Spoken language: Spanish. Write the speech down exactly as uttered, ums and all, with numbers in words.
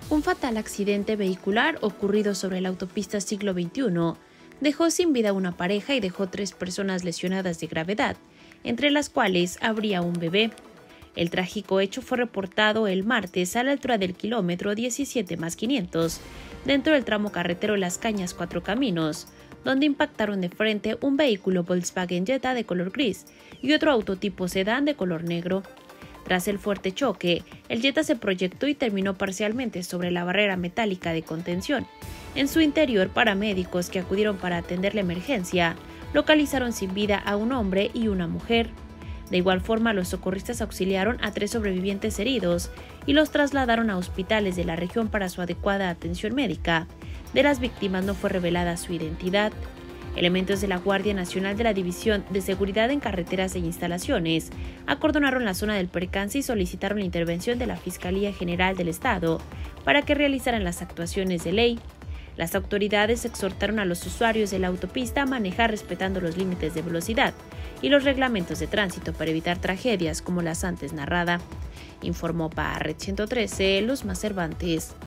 Un fatal accidente vehicular ocurrido sobre la autopista Siglo veintiuno dejó sin vida a una pareja y dejó tres personas lesionadas de gravedad, entre las cuales habría un bebé. El trágico hecho fue reportado el martes a la altura del kilómetro diecisiete más quinientos, dentro del tramo carretero Las Cañas Cuatro Caminos, donde impactaron de frente un vehículo Volkswagen Jetta de color gris y otro auto tipo sedán de color negro. Tras el fuerte choque, el Jetta se proyectó y terminó parcialmente sobre la barrera metálica de contención. En su interior, paramédicos que acudieron para atender la emergencia localizaron sin vida a un hombre y una mujer. De igual forma, los socorristas auxiliaron a tres sobrevivientes heridos y los trasladaron a hospitales de la región para su adecuada atención médica. De las víctimas no fue revelada su identidad. Elementos de la Guardia Nacional de la División de Seguridad en Carreteras e Instalaciones acordonaron la zona del percance y solicitaron la intervención de la Fiscalía General del Estado para que realizaran las actuaciones de ley. Las autoridades exhortaron a los usuarios de la autopista a manejar respetando los límites de velocidad y los reglamentos de tránsito para evitar tragedias como las antes narrada. Informó para Red ciento trece, Luzma Cervantes.